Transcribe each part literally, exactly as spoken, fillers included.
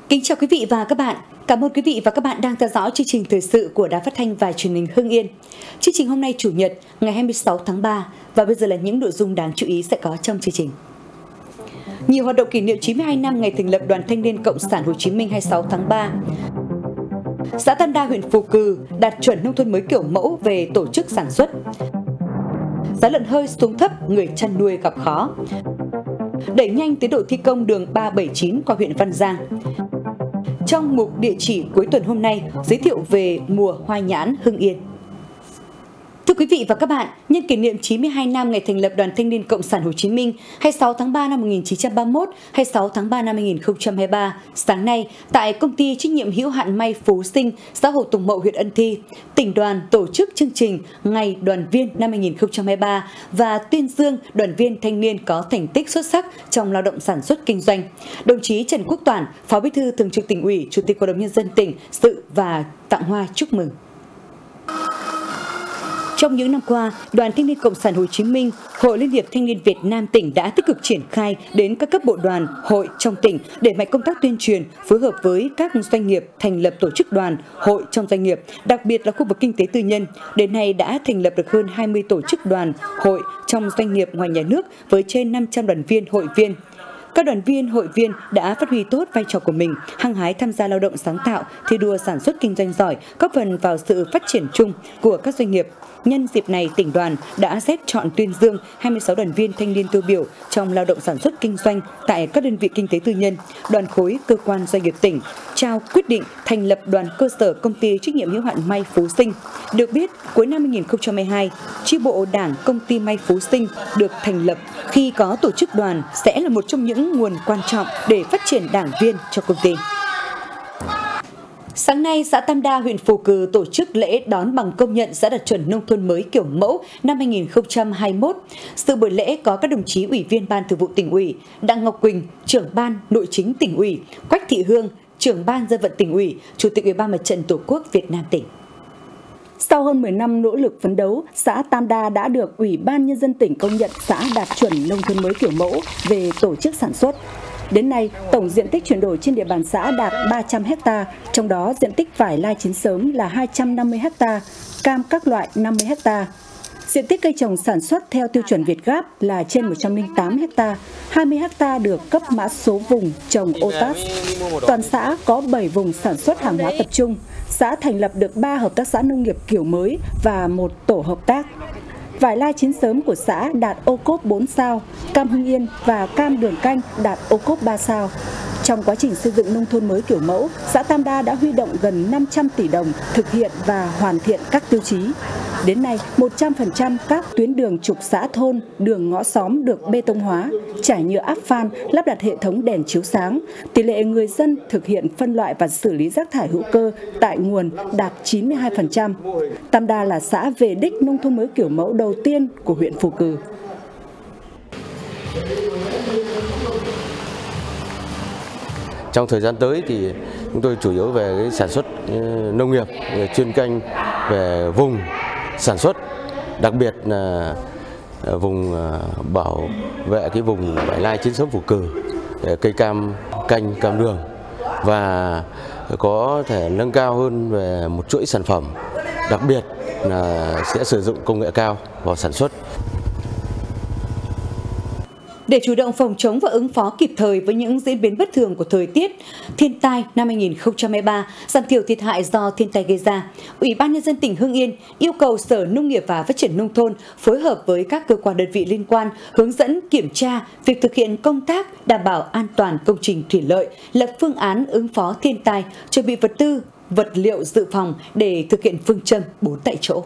Kính chào quý vị và các bạn. Cảm ơn quý vị và các bạn đang theo dõi chương trình thời sự của Đài Phát thanh và Truyền hình Hưng Yên. Chương trình hôm nay Chủ nhật ngày hai mươi sáu tháng ba và bây giờ là những nội dung đáng chú ý sẽ có trong chương trình. Nhiều hoạt động kỷ niệm chín mươi hai năm ngày thành lập Đoàn Thanh niên Cộng sản Hồ Chí Minh hai mươi sáu tháng ba. Xã Tam Đa, huyện Phù Cừ đạt chuẩn nông thôn mới kiểu mẫu về tổ chức sản xuất. Giá lợn hơi xuống thấp, người chăn nuôi gặp khó. Đẩy nhanh tiến độ thi công đường ba bảy chín qua huyện Văn Giang. Trong mục địa chỉ cuối tuần hôm nay, giới thiệu về mùa hoa nhãn Hưng Yên. Thưa quý vị và các bạn, nhân kỷ niệm chín mươi hai năm ngày thành lập Đoàn Thanh niên Cộng sản Hồ Chí Minh hai mươi sáu tháng ba năm một nghìn chín trăm ba mươi mốt, hai mươi sáu tháng ba năm hai nghìn không trăm hai mươi ba, sáng nay tại công ty trách nhiệm hữu hạn may Phú Sinh, xã Hồ Tùng Mậu, huyện Ân Thi, tỉnh đoàn tổ chức chương trình Ngày Đoàn viên năm hai nghìn không trăm hai mươi ba và tuyên dương đoàn viên thanh niên có thành tích xuất sắc trong lao động sản xuất kinh doanh. Đồng chí Trần Quốc Toản, Phó Bí thư Thường trực Tỉnh ủy, Chủ tịch Hội đồng Nhân dân tỉnh dự và tặng hoa chúc mừng. Trong những năm qua, Đoàn Thanh niên Cộng sản Hồ Chí Minh, Hội Liên hiệp Thanh niên Việt Nam tỉnh đã tích cực triển khai đến các cấp bộ đoàn, hội trong tỉnh để mạnh công tác tuyên truyền, phối hợp với các doanh nghiệp thành lập tổ chức đoàn, hội trong doanh nghiệp, đặc biệt là khu vực kinh tế tư nhân. Đến nay đã thành lập được hơn hai mươi tổ chức đoàn, hội trong doanh nghiệp ngoài nhà nước với trên năm trăm đoàn viên, hội viên. Các đoàn viên, hội viên đã phát huy tốt vai trò của mình, hăng hái tham gia lao động sáng tạo, thi đua sản xuất kinh doanh giỏi, góp phần vào sự phát triển chung của các doanh nghiệp. Nhân dịp này, tỉnh đoàn đã xét chọn tuyên dương hai mươi sáu đoàn viên thanh niên tiêu biểu trong lao động sản xuất kinh doanh tại các đơn vị kinh tế tư nhân, đoàn khối, cơ quan doanh nghiệp tỉnh, trao quyết định thành lập đoàn cơ sở công ty trách nhiệm hữu hạn may Phú Sinh. Được biết, cuối năm hai nghìn không trăm hai mươi hai, chi bộ đảng công ty may Phú Sinh được thành lập. Khi có tổ chức đoàn sẽ là một trong những nguồn quan trọng để phát triển đảng viên cho công ty. Sáng nay, xã Tam Đa, huyện Phù Cừ tổ chức lễ đón bằng công nhận xã đạt chuẩn nông thôn mới kiểu mẫu năm hai nghìn không trăm hai mươi mốt. Dự buổi lễ có các đồng chí Ủy viên Ban Thường vụ Tỉnh ủy, Đặng Ngọc Quỳnh, trưởng Ban Nội chính Tỉnh ủy, Quách Thị Hương, trưởng Ban Dân vận Tỉnh ủy, Chủ tịch Ủy ban Mặt trận Tổ quốc Việt Nam tỉnh. Sau hơn mười năm nỗ lực phấn đấu, xã Tam Đa đã được Ủy ban Nhân dân tỉnh công nhận xã đạt chuẩn nông thôn mới kiểu mẫu về tổ chức sản xuất. Đến nay, tổng diện tích chuyển đổi trên địa bàn xã đạt ba trăm héc ta, trong đó diện tích vải lai chín sớm là hai trăm năm mươi héc ta, cam các loại năm mươi héc ta. Diện tích cây trồng sản xuất theo tiêu chuẩn Việt Gáp là trên một trăm lẻ tám héc ta, hai mươi héc ta được cấp mã số vùng trồng ô tát. Toàn xã có bảy vùng sản xuất hàng hóa tập trung. Xã thành lập được ba hợp tác xã nông nghiệp kiểu mới và một tổ hợp tác. Vải lai chín sớm của xã đạt ô cốp bốn sao, cam Hưng Yên và cam Đường Canh đạt ô cốp ba sao. Trong quá trình xây dựng nông thôn mới kiểu mẫu, xã Tam Đa đã huy động gần năm trăm tỷ đồng thực hiện và hoàn thiện các tiêu chí. Đến nay, một trăm phần trăm các tuyến đường trục xã thôn, đường ngõ xóm được bê tông hóa, trải nhựa áp phan, lắp đặt hệ thống đèn chiếu sáng. Tỷ lệ người dân thực hiện phân loại và xử lý rác thải hữu cơ tại nguồn đạt chín mươi hai phần trăm. Tam Đa là xã về đích nông thôn mới kiểu mẫu đầu tiên của huyện Phù Cừ. Trong thời gian tới thì chúng tôi chủ yếu về cái sản xuất nông nghiệp, chuyên canh về vùng sản xuất, đặc biệt là vùng bảo vệ cái vùng vải lai chín sớm Phù Cừ, cây cam canh, cam đường và có thể nâng cao hơn về một chuỗi sản phẩm, đặc biệt là sẽ sử dụng công nghệ cao vào sản xuất. Để chủ động phòng chống và ứng phó kịp thời với những diễn biến bất thường của thời tiết, thiên tai năm hai nghìn không trăm hai mươi ba, giảm thiểu thiệt hại do thiên tai gây ra, Ủy ban Nhân dân tỉnh Hưng Yên yêu cầu Sở Nông nghiệp và Phát triển Nông thôn phối hợp với các cơ quan đơn vị liên quan hướng dẫn kiểm tra việc thực hiện công tác đảm bảo an toàn công trình thủy lợi, lập phương án ứng phó thiên tai, chuẩn bị vật tư, vật liệu dự phòng để thực hiện phương châm bốn tại chỗ.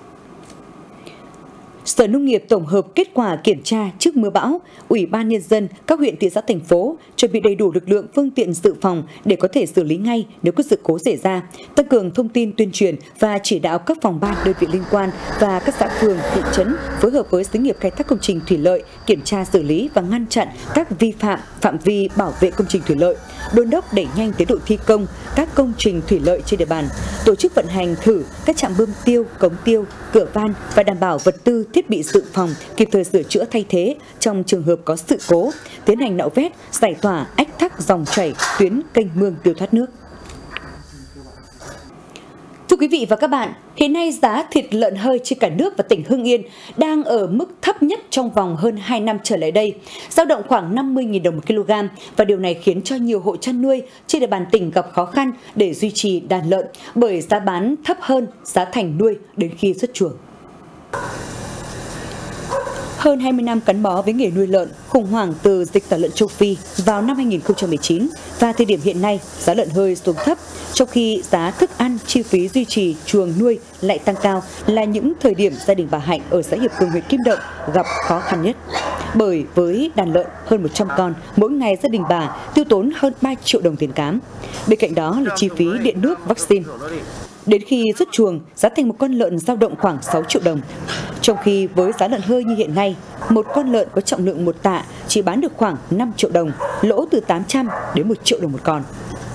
Sở Nông nghiệp tổng hợp kết quả kiểm tra trước mưa bão, Ủy ban Nhân dân các huyện, thị xã, thành phố chuẩn bị đầy đủ lực lượng, phương tiện dự phòng để có thể xử lý ngay nếu có sự cố xảy ra, tăng cường thông tin tuyên truyền và chỉ đạo các phòng ban, đơn vị liên quan và các xã phường, thị trấn phối hợp với xí nghiệp khai thác công trình thủy lợi, kiểm tra, xử lý và ngăn chặn các vi phạm phạm vi bảo vệ công trình thủy lợi, đôn đốc đẩy nhanh tiến độ thi công các công trình thủy lợi trên địa bàn, tổ chức vận hành thử các trạm bơm tiêu, cống tiêu, cửa van và đảm bảo vật tư thiết bị dự phòng, kịp thời sửa chữa thay thế trong trường hợp có sự cố, tiến hành nạo vét, giải tỏa ách tắc dòng chảy tuyến kênh mương tiêu thoát nước. Thưa quý vị và các bạn, hiện nay giá thịt lợn hơi trên cả nước và tỉnh Hưng Yên đang ở mức thấp nhất trong vòng hơn hai năm trở lại đây, dao động khoảng năm mươi nghìn đồng một kg, và điều này khiến cho nhiều hộ chăn nuôi trên địa bàn tỉnh gặp khó khăn để duy trì đàn lợn bởi giá bán thấp hơn giá thành nuôi đến khi xuất chuồng. Hơn hai mươi năm gắn bó với nghề nuôi lợn, khủng hoảng từ dịch tả lợn châu Phi vào năm hai nghìn không trăm mười chín và thời điểm hiện nay giá lợn hơi xuống thấp, trong khi giá thức ăn, chi phí duy trì chuồng nuôi lại tăng cao là những thời điểm gia đình bà Hạnh ở xã Hiệp Cường, huyện Kim Động gặp khó khăn nhất. Bởi với đàn lợn hơn một trăm con, mỗi ngày gia đình bà tiêu tốn hơn ba triệu đồng tiền cám. Bên cạnh đó là chi phí điện nước, vaccine. Đến khi xuất chuồng, giá thành một con lợn dao động khoảng sáu triệu đồng. Trong khi với giá lợn hơi như hiện nay, một con lợn có trọng lượng một tạ chỉ bán được khoảng năm triệu đồng, lỗ từ tám trăm đến một triệu đồng một con.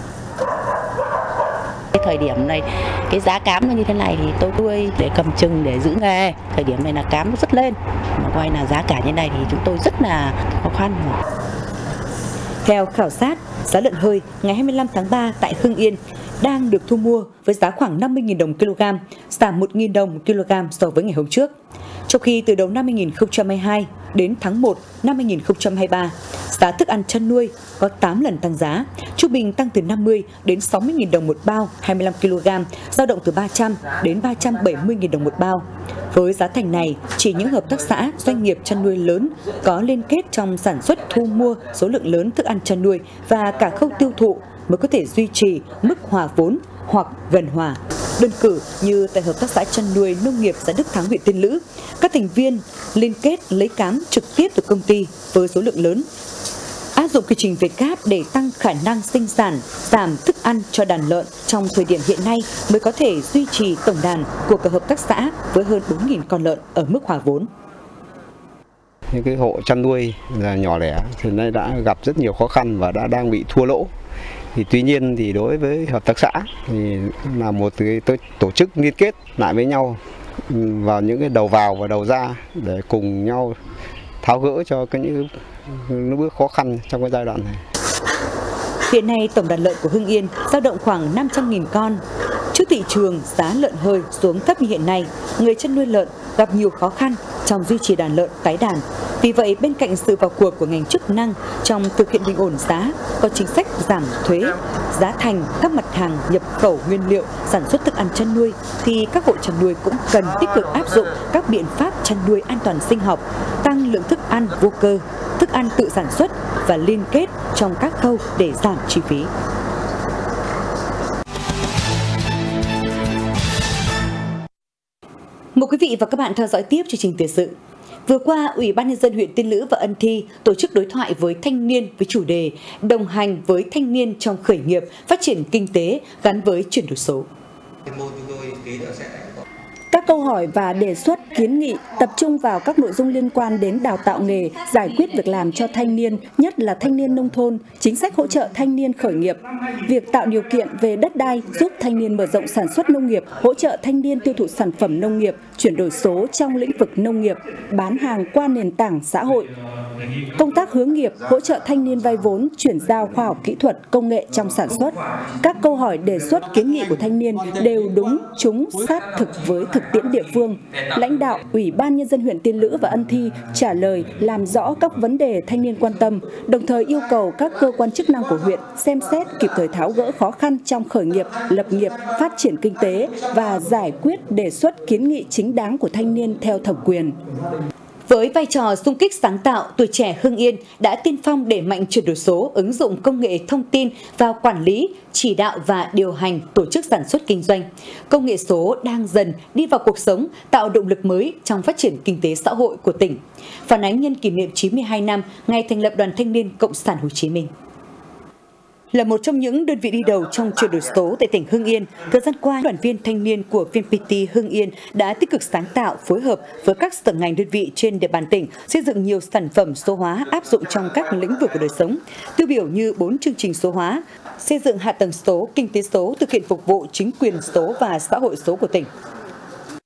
Cái thời điểm này, cái giá cám nó như thế này thì tôi nuôi để cầm chừng để giữ nghề. Thời điểm này là cám nó rất lên, mà quay là giá cả như này thì chúng tôi rất là khó khăn. Theo khảo sát, giá lợn hơi ngày hai mươi lăm tháng ba tại Hưng Yên đang được thu mua với giá khoảng năm mươi nghìn đồng một kg, giảm một nghìn đồng một kg so với ngày hôm trước. Trong khi từ đầu năm hai nghìn không trăm hai mươi hai đến tháng một năm hai nghìn không trăm hai mươi ba, giá thức ăn chăn nuôi có tám lần tăng giá, trung bình tăng từ năm mươi đến sáu mươi nghìn đồng một bao hai mươi lăm ki lô gam, dao động từ ba trăm đến ba trăm bảy mươi nghìn đồng một bao. Với giá thành này, chỉ những hợp tác xã, doanh nghiệp chăn nuôi lớn có liên kết trong sản xuất thu mua số lượng lớn thức ăn chăn nuôi và cả khâu tiêu thụ mới có thể duy trì mức hòa vốn hoặc gần hòa. Đơn cử như tại hợp tác xã chăn nuôi nông nghiệp xã Đức Thắng, huyện Tiên Lữ, các thành viên liên kết lấy cám trực tiếp từ công ty với số lượng lớn, áp dụng quy trình Việt Gáp để tăng khả năng sinh sản, giảm thức ăn cho đàn lợn trong thời điểm hiện nay mới có thể duy trì tổng đàn của các hợp tác xã với hơn bốn nghìn con lợn ở mức hòa vốn. Những cái hộ chăn nuôi là nhỏ lẻ thì nay đã gặp rất nhiều khó khăn và đã đang bị thua lỗ. Thì tuy nhiên thì đối với hợp tác xã thì là một cái tổ chức liên kết lại với nhau vào những cái đầu vào và đầu ra để cùng nhau tháo gỡ cho cái những những bước khó khăn trong cái giai đoạn này. Hiện nay tổng đàn lợn của Hưng Yên dao động khoảng năm trăm nghìn con. Trước thị trường giá lợn hơi xuống thấp như hiện nay, người chăn nuôi lợn gặp nhiều khó khăn trong duy trì đàn lợn tái đàn. Vì vậy, bên cạnh sự vào cuộc của ngành chức năng trong thực hiện bình ổn giá, có chính sách giảm thuế, giá thành các mặt hàng nhập khẩu nguyên liệu sản xuất thức ăn chăn nuôi, thì các hộ chăn nuôi cũng cần tích cực áp dụng các biện pháp chăn nuôi an toàn sinh học, tăng lượng thức ăn vô cơ, thức ăn tự sản xuất và liên kết trong các khâu để giảm chi phí. Mời quý vị và các bạn theo dõi tiếp chương trình thời sự. Vừa qua, Ủy ban Nhân dân huyện Tiên Lữ và Ân Thi tổ chức đối thoại với thanh niên với chủ đề đồng hành với thanh niên trong khởi nghiệp, phát triển kinh tế gắn với chuyển đổi số. Các câu hỏi và đề xuất kiến nghị tập trung vào các nội dung liên quan đến đào tạo nghề, giải quyết việc làm cho thanh niên, nhất là thanh niên nông thôn, chính sách hỗ trợ thanh niên khởi nghiệp, việc tạo điều kiện về đất đai giúp thanh niên mở rộng sản xuất nông nghiệp, hỗ trợ thanh niên tiêu thụ sản phẩm nông nghiệp, chuyển đổi số trong lĩnh vực nông nghiệp, bán hàng qua nền tảng xã hội. Công tác hướng nghiệp, hỗ trợ thanh niên vay vốn, chuyển giao khoa học kỹ thuật, công nghệ trong sản xuất. Các câu hỏi đề xuất kiến nghị của thanh niên đều đúng, trúng, sát thực với thực tiễn địa phương. Lãnh đạo Ủy ban Nhân dân huyện Tiên Lữ và Ân Thi trả lời làm rõ các vấn đề thanh niên quan tâm, đồng thời yêu cầu các cơ quan chức năng của huyện xem xét kịp thời tháo gỡ khó khăn trong khởi nghiệp, lập nghiệp, phát triển kinh tế và giải quyết đề xuất kiến nghị chính đáng của thanh niên theo thẩm quyền. Với vai trò xung kích sáng tạo, tuổi trẻ Hưng Yên đã tiên phong đẩy mạnh chuyển đổi số, ứng dụng công nghệ thông tin vào quản lý, chỉ đạo và điều hành tổ chức sản xuất kinh doanh. Công nghệ số đang dần đi vào cuộc sống, tạo động lực mới trong phát triển kinh tế xã hội của tỉnh. Phản ánh nhân kỷ niệm chín mươi hai năm ngày thành lập Đoàn Thanh niên Cộng sản Hồ Chí Minh. Là một trong những đơn vị đi đầu trong chuyển đổi số tại tỉnh Hưng Yên, thời gian qua, đoàn viên thanh niên của vê en pê tê Hưng Yên đã tích cực sáng tạo, phối hợp với các sở ngành đơn vị trên địa bàn tỉnh, xây dựng nhiều sản phẩm số hóa áp dụng trong các lĩnh vực của đời sống, tiêu biểu như bốn chương trình số hóa, xây dựng hạ tầng số, kinh tế số, thực hiện phục vụ chính quyền số và xã hội số của tỉnh.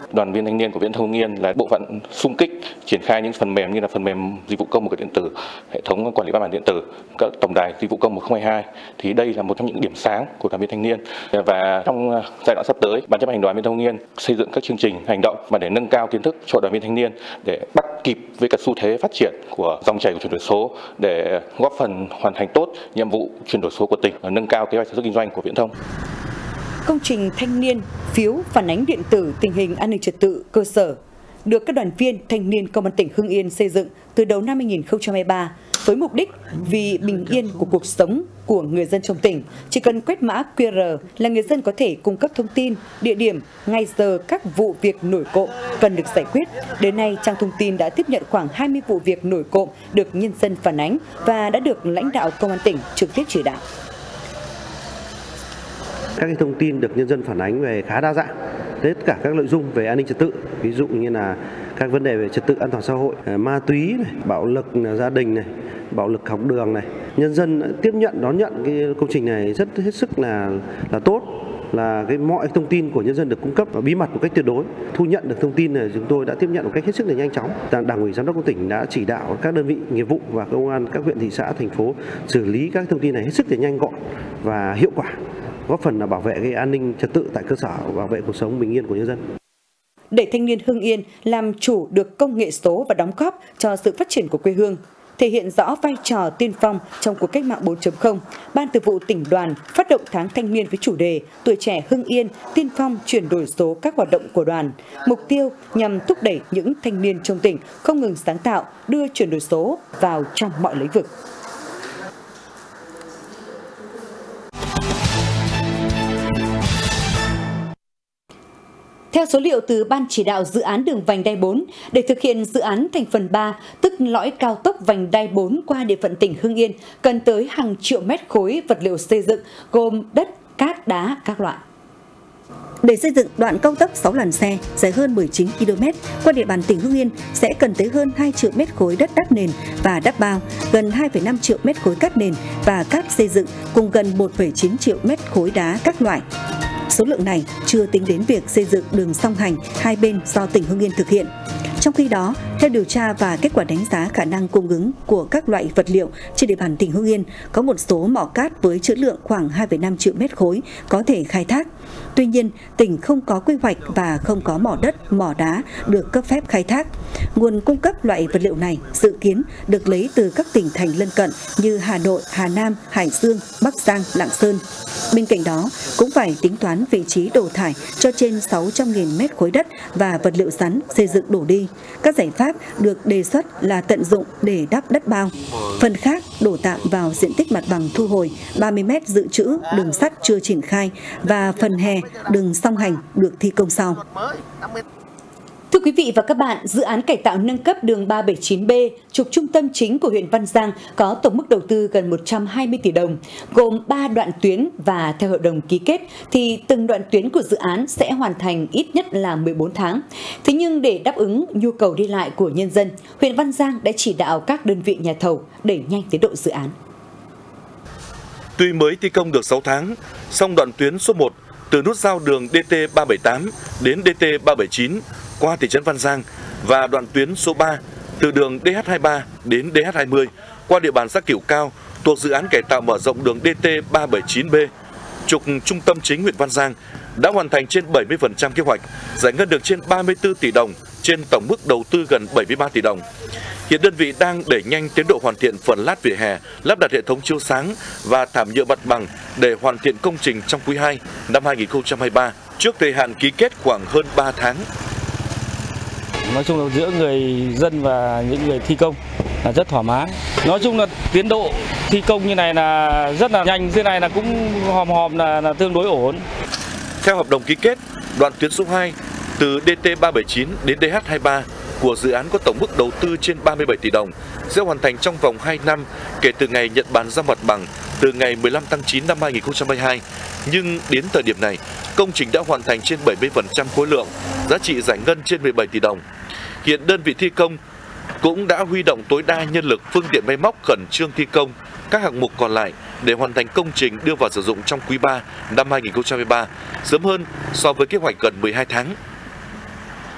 Đoàn viên thanh niên của Viễn thông Hưng Yên là bộ phận xung kích triển khai những phần mềm như là phần mềm dịch vụ công một cửa điện tử, hệ thống quản lý văn bản điện tử, các tổng đài dịch vụ công một không hai hai. Thì đây là một trong những điểm sáng của đoàn viên thanh niên. Và trong giai đoạn sắp tới, Ban chấp hành Đoàn Viễn thông Hưng Yên xây dựng các chương trình hành động mà để nâng cao kiến thức cho đoàn viên thanh niên để bắt kịp với các xu thế phát triển của dòng chảy của chuyển đổi số, để góp phần hoàn thành tốt nhiệm vụ chuyển đổi số của tỉnh và nâng cao kế hoạch sản xuất kinh doanh của Viễn thông. Công trình thanh niên phiếu phản ánh điện tử tình hình an ninh trật tự cơ sở được các đoàn viên thanh niên Công an tỉnh Hưng Yên xây dựng từ đầu năm hai nghìn không trăm hai mươi ba với mục đích vì bình yên của cuộc sống của người dân trong tỉnh. Chỉ cần quét mã quy rờ là người dân có thể cung cấp thông tin, địa điểm, ngày giờ các vụ việc nổi cộm cần được giải quyết. Đến nay, trang thông tin đã tiếp nhận khoảng hai mươi vụ việc nổi cộm được nhân dân phản ánh và đã được lãnh đạo Công an tỉnh trực tiếp chỉ đạo. Các cái thông tin được nhân dân phản ánh về khá đa dạng, tất cả các nội dung về an ninh trật tự, ví dụ như là các vấn đề về trật tự an toàn xã hội, ma túy này, bạo lực gia đình này, bạo lực học đường này. Nhân dân tiếp nhận đón nhận cái công trình này rất hết sức là là tốt, là cái mọi thông tin của nhân dân được cung cấp và bí mật một cách tuyệt đối. Thu nhận được thông tin này chúng tôi đã tiếp nhận một cách hết sức là nhanh chóng. Đảng ủy giám đốc công tỉnh đã chỉ đạo các đơn vị nghiệp vụ và công an các huyện thị xã thành phố xử lý các thông tin này hết sức là nhanh gọn và hiệu quả, góp phần là bảo vệ cái an ninh trật tự tại cơ sở, bảo vệ cuộc sống bình yên của nhân dân. Để thanh niên Hưng Yên làm chủ được công nghệ số và đóng góp cho sự phát triển của quê hương, thể hiện rõ vai trò tiên phong trong cuộc cách mạng bốn chấm không, Ban Thường vụ Tỉnh đoàn phát động tháng thanh niên với chủ đề Tuổi trẻ Hưng Yên tiên phong chuyển đổi số các hoạt động của đoàn. Mục tiêu nhằm thúc đẩy những thanh niên trong tỉnh không ngừng sáng tạo, đưa chuyển đổi số vào trong mọi lĩnh vực. Theo số liệu từ Ban chỉ đạo dự án đường vành đai bốn, để thực hiện dự án thành phần ba, tức lõi cao tốc vành đai bốn qua địa phận tỉnh Hưng Yên, cần tới hàng triệu mét khối vật liệu xây dựng gồm đất, cát, đá các loại. Để xây dựng đoạn cao tốc sáu làn xe dài hơn mười chín ki lô mét qua địa bàn tỉnh Hưng Yên sẽ cần tới hơn hai triệu mét khối đất đắp nền và đắp bao, gần hai phẩy năm triệu mét khối cát nền và cát xây dựng cùng gần một phẩy chín triệu mét khối đá các loại. Số lượng này chưa tính đến việc xây dựng đường song hành hai bên do tỉnh Hưng Yên thực hiện. Trong khi đó, theo điều tra và kết quả đánh giá khả năng cung ứng của các loại vật liệu trên địa bàn tỉnh Hưng Yên, có một số mỏ cát với trữ lượng khoảng hai phẩy năm triệu mét khối có thể khai thác. Tuy nhiên, tỉnh không có quy hoạch và không có mỏ đất, mỏ đá được cấp phép khai thác. Nguồn cung cấp loại vật liệu này dự kiến được lấy từ các tỉnh thành lân cận như Hà Nội, Hà Nam, Hải Dương, Bắc Giang, Lạng Sơn. Bên cạnh đó, cũng phải tính toán vị trí đổ thải cho trên sáu trăm nghìn mét khối đất và vật liệu rắn xây dựng đổ đi. Các giải pháp được đề xuất là tận dụng để đắp đất bao. Phần khác đổ tạm vào diện tích mặt bằng thu hồi ba mươi mét dự trữ đường sắt chưa triển khai và phần hè đường song hành được thi công sau. Thưa quý vị và các bạn, dự án cải tạo nâng cấp đường ba bảy chín B trục trung tâm chính của huyện Văn Giang có tổng mức đầu tư gần một trăm hai mươi tỷ đồng, gồm ba đoạn tuyến và theo hợp đồng ký kết thì từng đoạn tuyến của dự án sẽ hoàn thành ít nhất là mười bốn tháng. Thế nhưng để đáp ứng nhu cầu đi lại của nhân dân, huyện Văn Giang đã chỉ đạo các đơn vị nhà thầu đẩy nhanh tiến độ dự án. Tuy mới thi công được sáu tháng, song đoạn tuyến số một từ nút giao đường D T ba bảy tám đến D T ba bảy chín qua thị trấn Văn Giang và đoạn tuyến số ba từ đường D H hai ba đến D H hai mươi qua địa bàn xã Cửu Cao thuộc dự án cải tạo mở rộng đường D T ba bảy chín B trục trung tâm chính huyện Văn Giang đã hoàn thành trên bảy mươi phần trăm kế hoạch, giải ngân được trên ba mươi tư tỷ đồng trên tổng mức đầu tư gần bảy mươi ba tỷ đồng. Hiện đơn vị đang đẩy nhanh tiến độ hoàn thiện phần lát vỉa hè, lắp đặt hệ thống chiếu sáng và thảm nhựa mặt bằng để hoàn thiện công trình trong quý hai năm hai nghìn không trăm hai mươi ba, trước thời hạn ký kết khoảng hơn ba tháng. Nói chung là giữa người dân và những người thi công là rất thoải mái. Nói chung là tiến độ thi công như này là rất là nhanh, thế này là cũng hòm hòm là, là tương đối ổn. Theo hợp đồng ký kết, đoạn tuyến số hai từ D T ba bảy chín đến D H hai ba của dự án có tổng mức đầu tư trên ba mươi bảy tỷ đồng sẽ hoàn thành trong vòng hai năm kể từ ngày nhận bàn giao mặt bằng từ ngày mười lăm tháng chín năm hai nghìn không trăm hai mươi hai. Nhưng đến thời điểm này, công trình đã hoàn thành trên bảy mươi phần trăm khối lượng, giá trị giải ngân trên mười bảy tỷ đồng. Hiện đơn vị thi công cũng đã huy động tối đa nhân lực, phương tiện máy móc khẩn trương thi công các hạng mục còn lại để hoàn thành công trình đưa vào sử dụng trong quý ba năm hai nghìn không trăm hai mươi ba, sớm hơn so với kế hoạch gần mười hai tháng.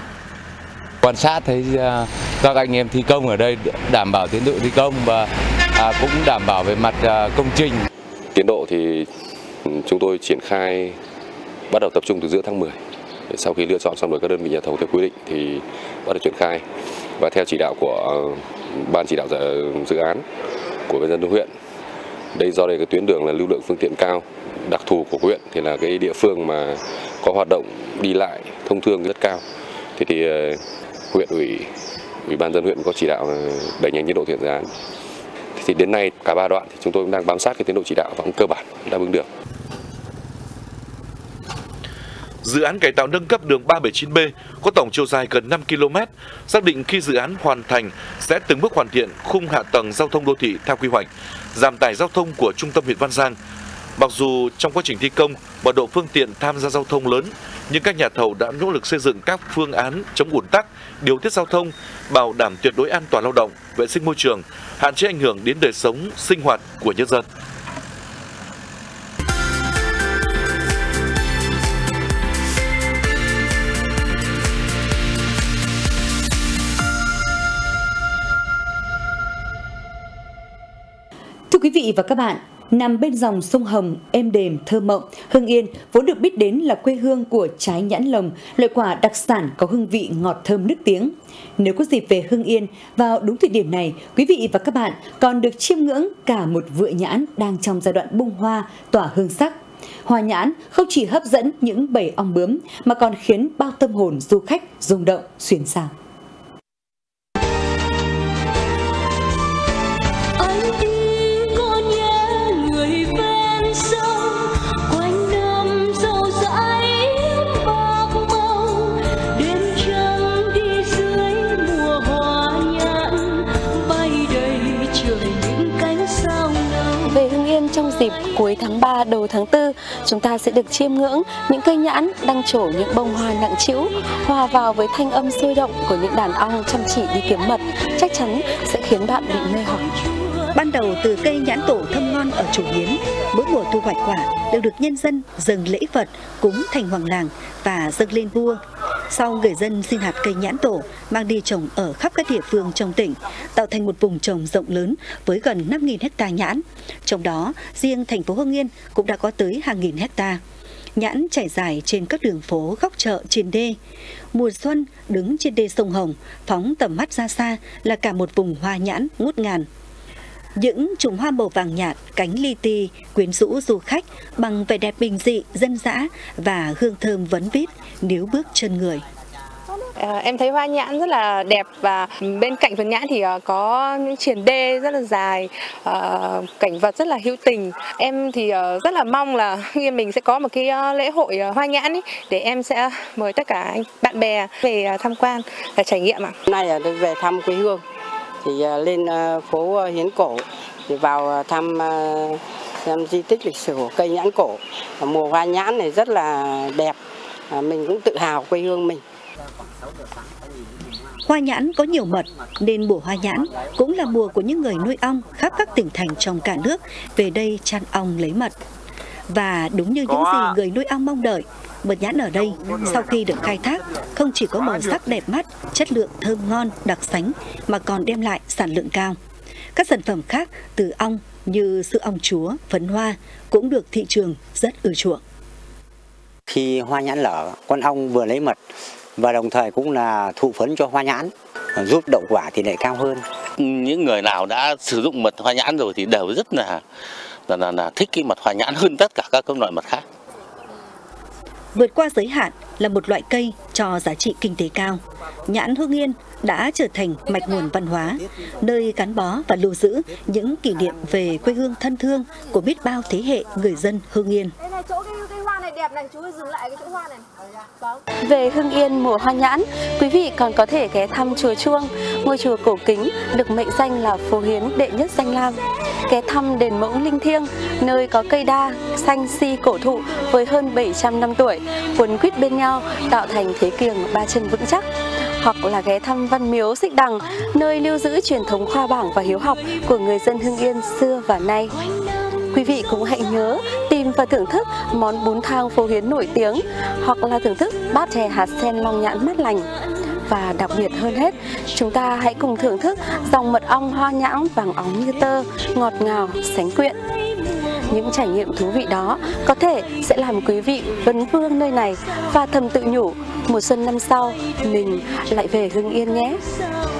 Quan sát thấy các anh em thi công ở đây đảm bảo tiến độ thi công và à, cũng đảm bảo về mặt à, công trình. Tiến độ thì chúng tôi triển khai bắt đầu tập trung từ giữa tháng mười. Sau khi lựa chọn xong rồi các đơn vị nhà thầu theo quy định thì bắt đầu triển khai, và theo chỉ đạo của ban chỉ đạo dự án của ban dân huyện. Đây do đây cái tuyến đường là lưu lượng phương tiện cao, đặc thù của huyện thì là cái địa phương mà có hoạt động đi lại thông thương rất cao. Thì thì huyện ủy ủy ban dân huyện có chỉ đạo đẩy nhanh tiến độ thực hiện dự án. Thì đến nay cả ba đoạn thì chúng tôi cũng đang bám sát cái tiến độ chỉ đạo và cũng cơ bản đáp ứng được. Dự án cải tạo nâng cấp đường ba bảy chín B có tổng chiều dài gần năm ki lô mét, xác định khi dự án hoàn thành sẽ từng bước hoàn thiện khung hạ tầng giao thông đô thị theo quy hoạch, giảm tải giao thông của trung tâm huyện Văn Giang. Mặc dù trong quá trình thi công, mật độ phương tiện tham gia giao thông lớn, nhưng các nhà thầu đã nỗ lực xây dựng các phương án chống ùn tắc, điều tiết giao thông, bảo đảm tuyệt đối an toàn lao động, vệ sinh môi trường, hạn chế ảnh hưởng đến đời sống, sinh hoạt của nhân dân. Thưa quý vị và các bạn, nằm bên dòng sông Hồng êm đềm thơ mộng, Hưng Yên vốn được biết đến là quê hương của trái nhãn lồng, loại quả đặc sản có hương vị ngọt thơm nức tiếng. Nếu có dịp về Hưng Yên vào đúng thời điểm này, quý vị và các bạn còn được chiêm ngưỡng cả một vựa nhãn đang trong giai đoạn bung hoa, tỏa hương sắc. Hoa nhãn không chỉ hấp dẫn những bầy ong bướm mà còn khiến bao tâm hồn du khách rung động, xuyên xao. Trong dịp cuối tháng ba đầu tháng tư, chúng ta sẽ được chiêm ngưỡng những cây nhãn đang trổ những bông hoa nặng trĩu, hòa vào với thanh âm sôi động của những đàn ong chăm chỉ đi kiếm mật, chắc chắn sẽ khiến bạn bị mê hoặc. Ban đầu từ cây nhãn tổ thơm ngon ở Chùa Hiến, mỗi mùa thu hoạch quả đều được nhân dân dâng lễ vật cúng thành hoàng làng và dâng lên vua. Sau, người dân xin hạt cây nhãn tổ mang đi trồng ở khắp các địa phương trong tỉnh, tạo thành một vùng trồng rộng lớn với gần năm nghìn ha nhãn. Trong đó, riêng thành phố Hưng Yên cũng đã có tới hàng nghìn hecta. Nhãn trải dài trên các đường phố, góc chợ, trên đê. Mùa xuân, đứng trên đê sông Hồng, phóng tầm mắt ra xa là cả một vùng hoa nhãn ngút ngàn. Những chùm hoa màu vàng nhạt, cánh li ti quyến rũ du khách bằng vẻ đẹp bình dị, dân dã và hương thơm vấn vít níu bước chân người. À, em thấy hoa nhãn rất là đẹp và bên cạnh vườn nhãn thì có những triền đê rất là dài, à, cảnh vật rất là hữu tình. Em thì rất là mong là khi mình sẽ có một cái lễ hội hoa nhãn ý, để em sẽ mời tất cả bạn bè về tham quan và trải nghiệm ạ. Hôm nay là về thăm quê hương thì lên phố Hiến Cổ thì vào thăm xem di tích lịch sử của cây nhãn cổ. Mùa hoa nhãn này rất là đẹp, mình cũng tự hào quê hương mình. Hoa nhãn có nhiều mật nên mùa hoa nhãn cũng là mùa của những người nuôi ong khắp các tỉnh thành trong cả nước về đây chăn ong lấy mật. Và đúng như những gì người nuôi ong mong đợi, mật nhãn ở đây sau khi được khai thác không chỉ có màu sắc đẹp mắt, chất lượng thơm ngon, đặc sánh mà còn đem lại sản lượng cao. Các sản phẩm khác từ ong như sữa ong chúa, phấn hoa cũng được thị trường rất ưa chuộng. Khi hoa nhãn lở, con ong vừa lấy mật và đồng thời cũng là thụ phấn cho hoa nhãn, giúp đậu quả thì lại cao hơn. Những người nào đã sử dụng mật hoa nhãn rồi thì đều rất là là, là, là thích cái mật hoa nhãn hơn tất cả các loại mật khác. Vượt qua giới hạn là một loại cây cho giá trị kinh tế cao. Nhãn Hưng Yên đã trở thành mạch nguồn văn hóa, nơi gắn bó và lưu giữ những kỷ niệm về quê hương thân thương của biết bao thế hệ người dân Hưng Yên. Về Hưng Yên mùa hoa nhãn, quý vị còn có thể ghé thăm chùa Chuông, ngôi chùa cổ kính được mệnh danh là phố Hiến đệ nhất danh lam. Ghé thăm đền Mẫu Linh Thiêng, nơi có cây đa xanh si cổ thụ với hơn bảy trăm năm tuổi, quấn quýt bên nhau tạo thành thế kiềng ba chân vững chắc. Hoặc là ghé thăm Văn Miếu Xích Đằng, nơi lưu giữ truyền thống khoa bảng và hiếu học của người dân Hưng Yên xưa và nay. Quý vị cũng hãy nhớ tìm và thưởng thức món bún thang phố Hiến nổi tiếng, hoặc là thưởng thức bát chè hạt sen long nhãn mát lành. Và đặc biệt hơn hết, chúng ta hãy cùng thưởng thức dòng mật ong hoa nhãn vàng óng như tơ, ngọt ngào, sánh quyện. Những trải nghiệm thú vị đó có thể sẽ làm quý vị vấn vương nơi này và thầm tự nhủ, mùa xuân năm sau mình lại về Hưng Yên nhé.